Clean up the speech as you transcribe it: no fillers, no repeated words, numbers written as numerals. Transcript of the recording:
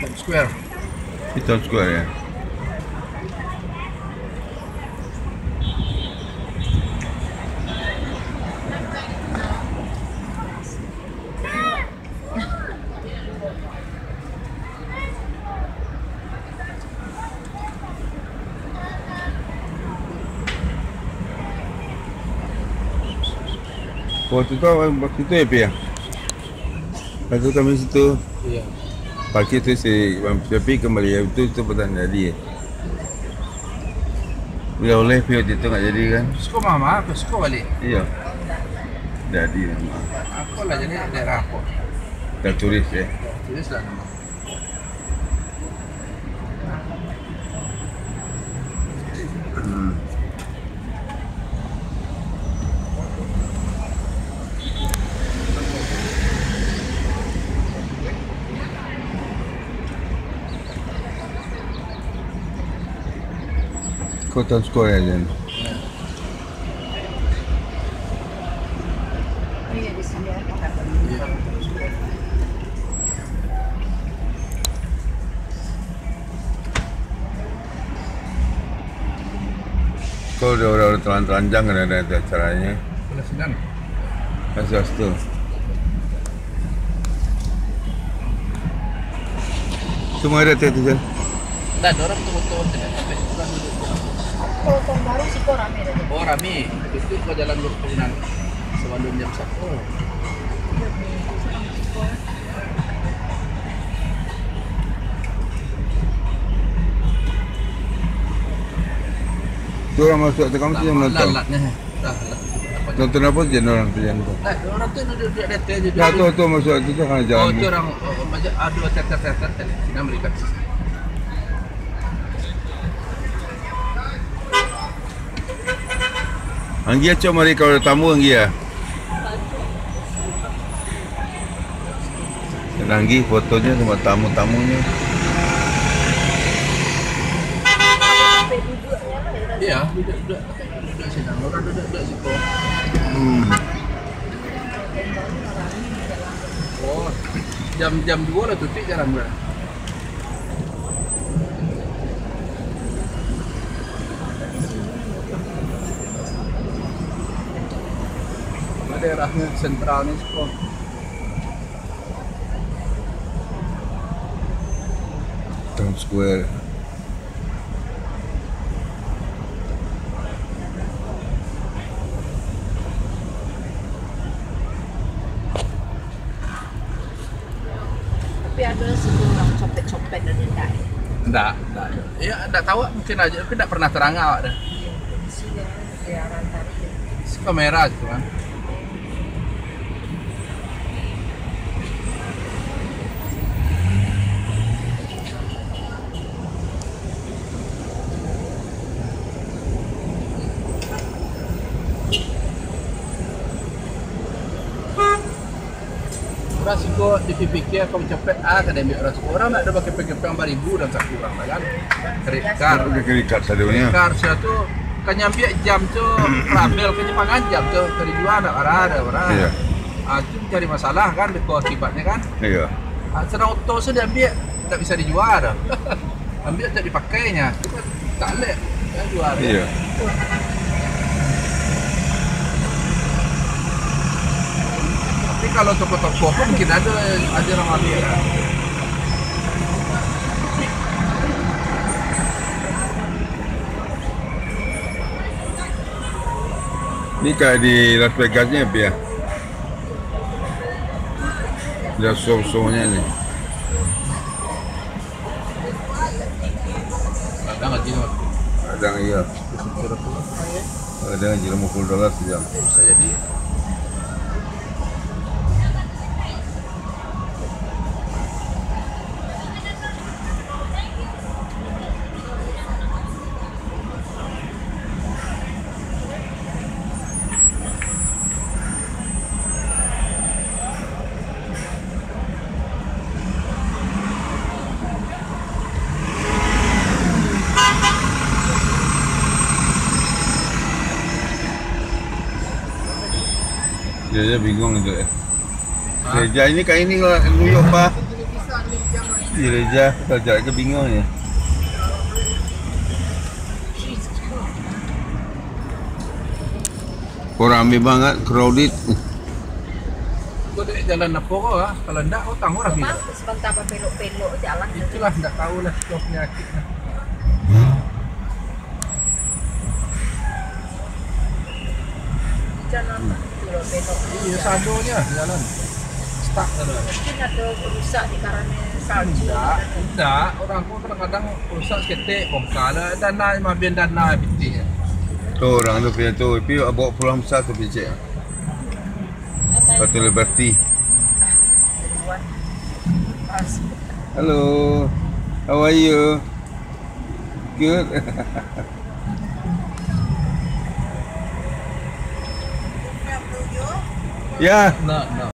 Times Square. Di Times Square ya. Waktu itu ya, Pi ya? Waktu kami situ Iya. parkir tu Pi kembali itu petang jadi. Bila oleh Pi waktu itu nggak jadi kan? Sekolah mama, aku sekolah balik. Iya. Jadi nama. Aku lah jadi daerah aku. Dah turis ya. Tulis lah nama. Kau Times Square aja. Iya di sini ada kantor. Iya. Kau udah telanjang kan ada acaranya. Boleh sedang. Asas tu. Semua ada tu kan? Nah, ada orang betul-betul sampai sekarang duduk. Kalau tahun baru sih kok rame dah. Oh, rame. Itu ke jalan Lurkunan sebelum jam 1. Tu orang masuk tu kamu tu yang nonton. Lalatnya. Dah, lat. Nonton apa je orang tu yang tu? Nah, orang tu duduk di atas je. Ya tu masuk tu kan Oh, jalan. itu orang macam ada teater-teater tadi. Sini Amerika. Anggia cuma mari kau ada tamu Anggia. Anggi fotonya sama tamu-tamunya. Iya, duduk sini. Orang duduk situ. Oh, jam 2 lah tutup jalan berapa? Daerahnya sentral nih sekolah. Times Square. Tapi ada seorang copet-copet dan tidak. Enggak. Ya, enggak tahu mungkin aja, tapi enggak pernah terang awak dah. Di sini daerah tarik. Kamera gitu kan. Rasiko di PPK kau cepet akademik orang nak ada pakai PPK yang baribu dan tak kurang lah kan. Kredit card. Kredit card sadunya. Card saya tu kan nyampe jam tu rabel ke Jepangan jam tu dari jual nak ada. Iya. Itu cari masalah kan deko akibatnya kan. Iya. Sedang auto sudah ambil tak bisa dijual dah. Ambil tak dipakainya. Tak lek ya jual. Iya. Tapi kalau toko-toko pun mungkin ada orang ambil ya. Ni kayak di Las Vegasnya Pi ya. Ada show-show-nya ni. Ada nggak sih? Ada iya. Ada $50 sejam. Bisa jadi. Dia bingung itu ya. Gereja ini kayak ini New York Pak. Bisa nih jangan Ya Reza, kau jalan ke bingung ya. Kau ramai banget, crowded. Kau dek jalan apa kau ah? Kalau enggak kau tahu orang bilang. Memang sebentar belok-belok jalan. Itulah enggak tahu lah kau penyakit lah. Jalan belok-belok. Iya sadonya jalan. Stuck ada. Mungkin ada rusak di karena salju. Enggak. Orang kau kadang-kadang rusak seketik, bongkar lah. Dana, mabian dana bintinya. Tu orang tu punya tu. Tapi bawa pulang besar tu pijak. Batu Liberty. Hello. How are you? Good. Yeah. No, no.